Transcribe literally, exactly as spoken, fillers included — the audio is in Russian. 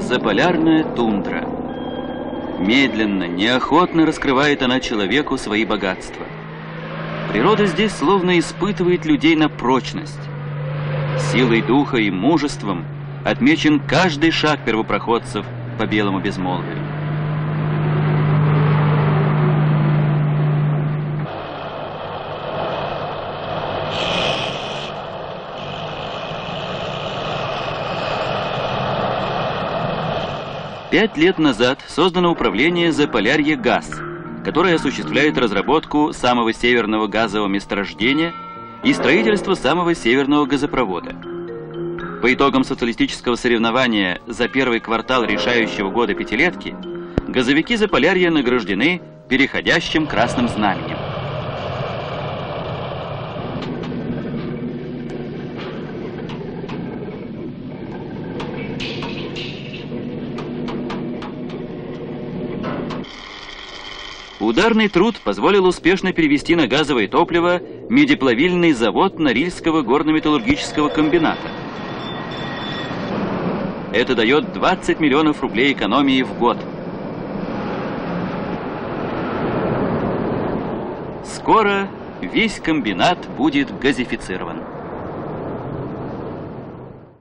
Заполярная тундра. Медленно, неохотно раскрывает она человеку свои богатства. Природа здесь словно испытывает людей на прочность. Силой духа и мужеством отмечен каждый шаг первопроходцев по белому безмолвию. Пять лет назад создано управление «Заполярье-газ», которое осуществляет разработку самого северного газового месторождения и строительство самого северного газопровода. По итогам социалистического соревнования за первый квартал решающего года пятилетки газовики Заполярья награждены переходящим красным знаменем. Ударный труд позволил успешно перевести на газовое топливо медиплавильный завод Норильского горно-металлургического комбината. Это дает двадцать миллионов рублей экономии в год. Скоро весь комбинат будет газифицирован.